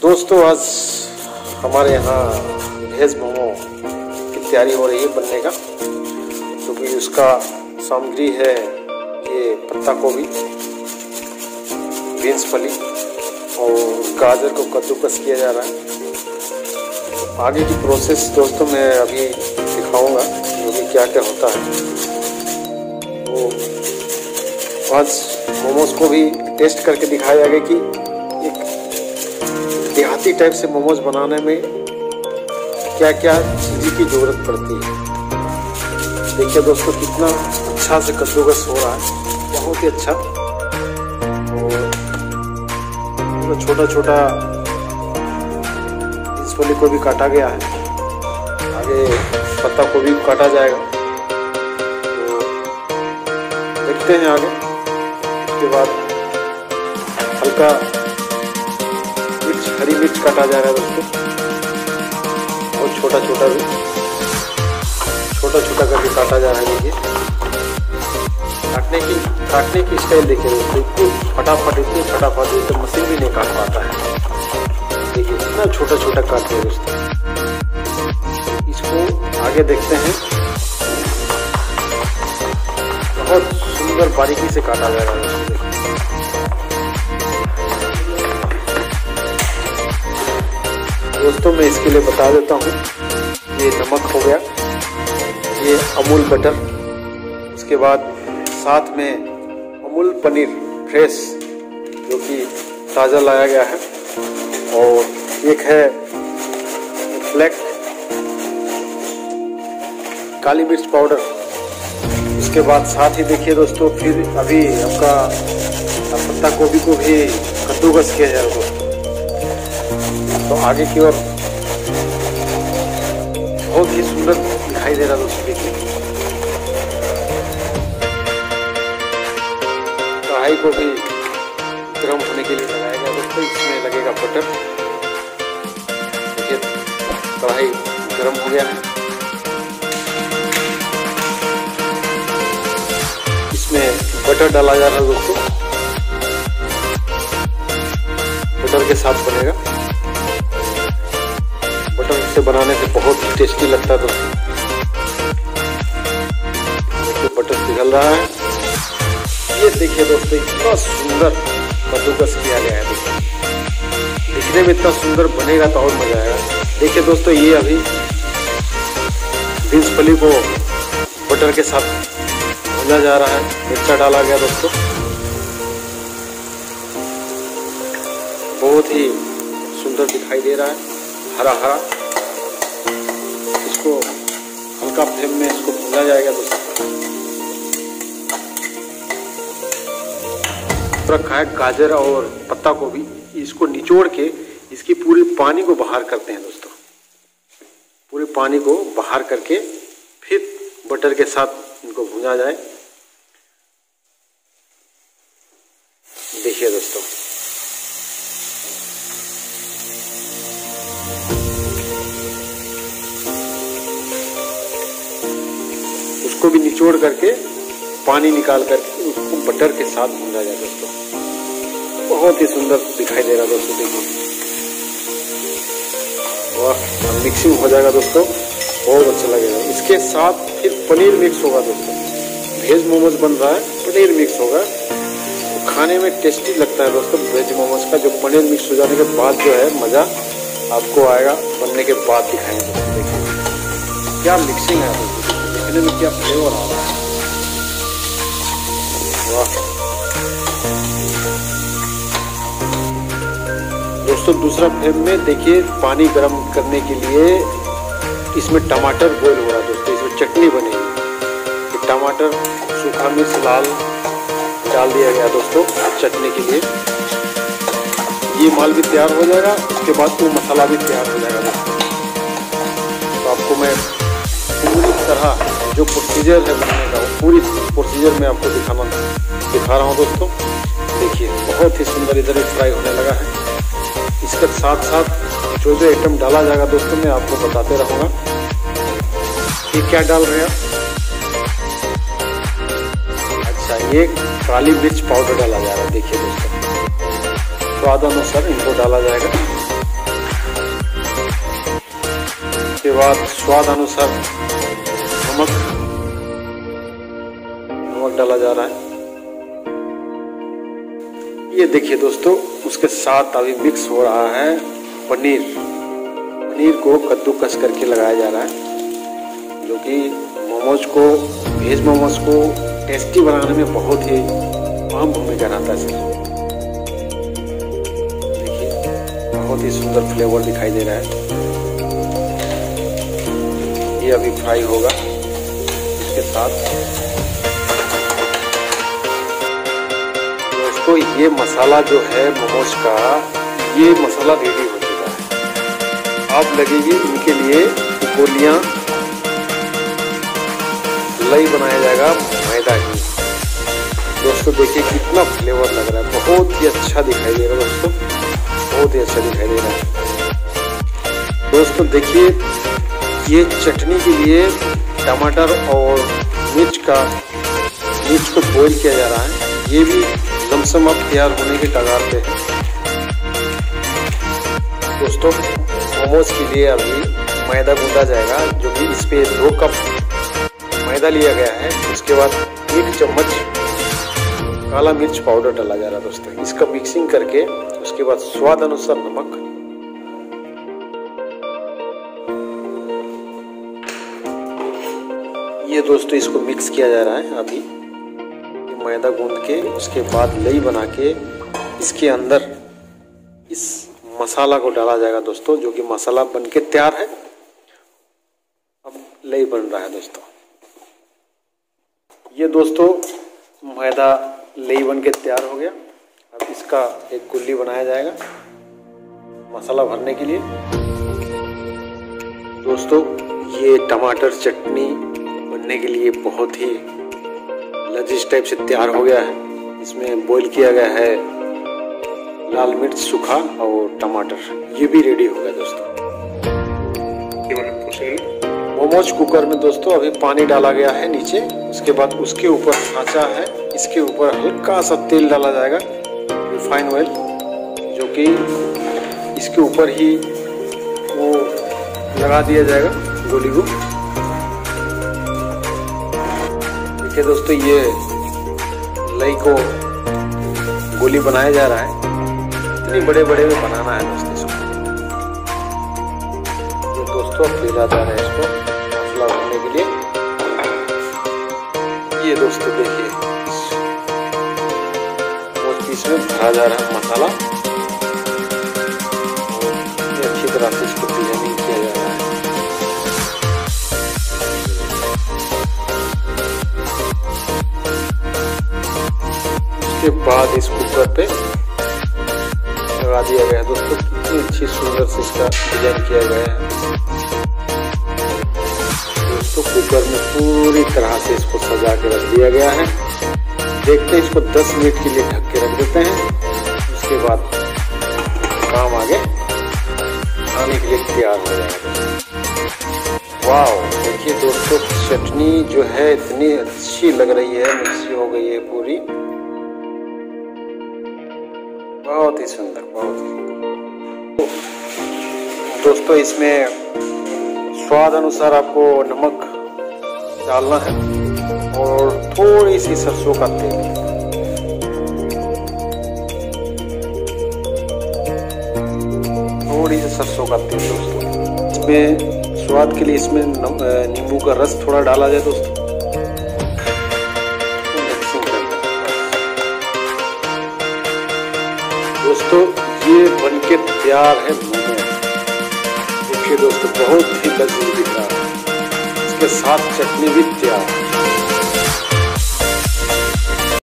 दोस्तों आज हमारे यहाँ वेज मोमो की तैयारी हो रही है बनने का। तो भी उसका सामग्री है ये पत्ता गोभी, बीन्स फली और गाजर को कद्दूकस किया जा रहा है। तो आगे की प्रोसेस दोस्तों मैं अभी दिखाऊंगा जो भी क्या क्या होता है। तो आज मोमोज को भी टेस्ट करके दिखाया जाएगा कि एक देहाती टाइप से मोमोज बनाने में क्या क्या चीज़ की ज़रूरत पड़ती है। देखिए दोस्तों कितना अच्छा से कद्दूकस हो रहा है, बहुत ही अच्छा। और छोटा छोटा बीन्स फली को भी काटा गया है, आगे पत्ता को भी काटा जाएगा। तो देखते हैं आगे। उसके बाद हल्का हरी मिर्च काटा जा रहा है दोस्तों, और छोटा छोटा करके काटा जा रहा है। देखिए काटने की स्टाइल देखिए दोस्तों, इतनी फटाफट तो मशीन भी नहीं काट पाता है। देखिए इतना छोटा छोटा काट दिया दोस्तों। इसको आगे देखते हैं, बहुत सुंदर बारीकी से काटा जा रहा है दोस्तों। दोस्तों मैं इसके लिए बता देता हूँ, ये नमक हो गया, ये अमूल बटर, उसके बाद साथ में अमूल पनीर फ्रेश जो कि ताज़ा लाया गया है, और एक है ब्लैक काली मिर्च पाउडर। उसके बाद साथ ही देखिए दोस्तों फिर अभी आपका पत्ता गोभी को भी कद्दूकस किया जाएगा दोस्तों। तो आगे की ओर बहुत ही सुंदर दिखाई दे रहा दोस्तों। देखिए कढ़ाई को भी गर्म होने के लिए लगाया गया दोस्तों। इसमें लगेगा बटर। देखिए कढ़ाई गर्म हो गया है, इसमें बटर डाला जा रहा है दोस्तों। बटर के साथ बनेगा, बटर से बनाने से बहुत ही टेस्टी लगता है दोस्तों। देखिए बटर पिघल रहा है। ये देखिए दोस्तों इतना सुंदर कद्दूकस किया गया है दोस्तों। दिखने में इतना सुंदर बनेगा तो और मजा आएगा। देखिए दोस्तों ये अभी बीन्स फली को बटर के साथ भुना जा रहा है, मिर्चा डाला गया दोस्तों। बहुत ही सुंदर दिखाई दे रहा है, हरा हरा। इसको हल्का फ्लेम में इसको भुना जाएगा दोस्तों। रखा है गाजर और पत्ता को भी, इसको निचोड़ के इसकी पूरी पानी को बाहर करते हैं दोस्तों। पूरी पानी को बाहर करके फिर बटर के साथ इनको भुना जाए। देखिए दोस्तों उसको भी निचोड़ करके पानी निकाल करके उसको बटर के साथ भुना जाए दोस्तों। बहुत ही सुंदर दिखाई दे रहा दोस्तों। देखिए वाह, मिक्सिंग हो जाएगा दोस्तों, बहुत अच्छा लगेगा। इसके साथ फिर पनीर मिक्स होगा दोस्तों। वेज मोमोज बन रहा है, पनीर मिक्स होगा तो खाने में टेस्टी लगता है दोस्तों। वेज मोमोज का जो पनीर मिक्स हो जाने के बाद जो है मजा आपको आएगा, बनने के बाद दिखाएंगे दोस्तों। देखिए क्या मिक्सिंग है दोस्तों, देखने में क्या फ्लेवर आ रहा है, वाह दोस्तों। दूसरा फ्लेम में देखिए पानी गर्म करने के लिए इसमें टमाटर बॉईल हो रहा है दोस्तों। इसमें चटनी बनेगी। ये टमाटर, सूखा मिर्च लाल डाल दिया गया दोस्तों चटनी के लिए। ये माल भी तैयार हो जाएगा, उसके बाद वो मसाला भी तैयार हो जाएगा दोस्तों। तो आपको मैं पूरी तरह जो प्रोसीजर है बनाने का, वो पूरी प्रोसीजर में आपको दिखा रहा हूँ दोस्तों। देखिए बहुत ही सुंदर इधर फ्राई होने लगा है। इसके साथ साथ जो जो आइटम डाला जाएगा दोस्तों मैं आपको बताते रहूँगा। ये क्या डाल रहे हैं? अच्छा ये काली मिर्च पाउडर डाला जा रहा है। देखिए दोस्तों स्वाद अनुसार इनको डाला जाएगा। उसके बाद स्वाद अनुसार नमक डाला जा रहा है। ये देखिए दोस्तों, उसके साथ अभी मिक्स हो रहा है पनीर को कद्दूकस करके लगाया जा रहा है, जो कि वेज मोमोज को टेस्टी बनाने में बहुत ही अहम भूमिका रहता है सर। देखिए बहुत ही सुंदर फ्लेवर दिखाई दे रहा है। ये अभी फ्राई होगा। इसके साथ दोस्तों ये मसाला जो है मोमोज का, ये मसाला रेडी हो चुका है। अब लगेगी इनके लिए गोलियां, लई बनाया जाएगा मैदा की। दोस्तों देखिए कितना फ्लेवर लग रहा है, बहुत ही अच्छा दिखाई दे रहा है दोस्तों, बहुत ही अच्छा दिखाई दे रहा है। दोस्तों देखिए ये चटनी के लिए टमाटर और मिर्च को बॉईल किया जा रहा है। ये भी लमसम अब तैयार होने के कगार पे है। दोस्तों मोमोज के लिए अभी मैदा गूंदा जाएगा, जो कि इस पे 2 कप मैदा लिया गया है। उसके बाद 1 चम्मच काला मिर्च पाउडर डाला जा रहा है दोस्तों। इसका मिक्सिंग करके उसके बाद स्वाद अनुसार नमक, ये दोस्तों इसको मिक्स किया जा रहा है। अभी मैदा गूंद के उसके बाद लई बना के इसके अंदर इस मसाला को डाला जाएगा दोस्तों, जो कि मसाला बनके तैयार है। अब लई बन रहा है दोस्तों। ये दोस्तों मैदा लई बन के तैयार हो गया। अब इसका एक गुल्ली बनाया जाएगा मसाला भरने के लिए। दोस्तों ये टमाटर चटनी बनने के लिए बहुत ही लजीज टाइप से तैयार हो गया है। इसमें बॉईल किया गया है लाल मिर्च सूखा और टमाटर, ये भी रेडी हो गया दोस्तों। मोमोज कुकर में दोस्तों अभी पानी डाला गया है नीचे। उसके बाद उसके ऊपर सांचा है, इसके ऊपर हल्का सा तेल डाला जाएगा, रिफाइन ऑयल, जो कि इसके ऊपर ही वो लगा दिया जाएगा गोली को। देखिए दोस्तों ये लई को गोली बनाया जा रहा है। इतनी बड़े में बनाना है दोस्तों इसको। तो दोस्तों पीला जा रहा है इसको मसाला भरने के लिए। ये दोस्तों देखिए इसमें भरा जा रहा है मसाला, और अच्छी तरह से इसको डिजाइनिंग किया जा रहा है। उसके बाद इस कुकर पे लगा दिया गया है दोस्तों। कितनी अच्छी सुंदर से इसका डिजाइन किया गया है दोस्तों। कुकर में पूरी तरह से इसको सजा के रख दिया गया है। देखते हैं इसको 10 मिनट के लिए ढक के रख देते हैं। उसके बाद काम आगे खाने के लिए तैयार हो जाएगा। वाओ देखिए दोस्तों चटनी जो है इतनी अच्छी लग रही है, मिक्सी हो गई है पूरी, बहुत ही सुंदर, बहुत ही सुंदर। दोस्तों इसमें स्वाद अनुसार आपको नमक डालना है और थोड़ी सी सरसों का तेल। थोड़ी सी सरसों का तेल दोस्तों। इसमें स्वाद के लिए इसमें नींबू का रस थोड़ा डाला जाए दोस्तों। दोस्तों ये बनके तैयार है मोमो। देखिए दोस्तों बहुत ही लजीज दिख रहा है। इसके साथ चटनी भी तैयार है।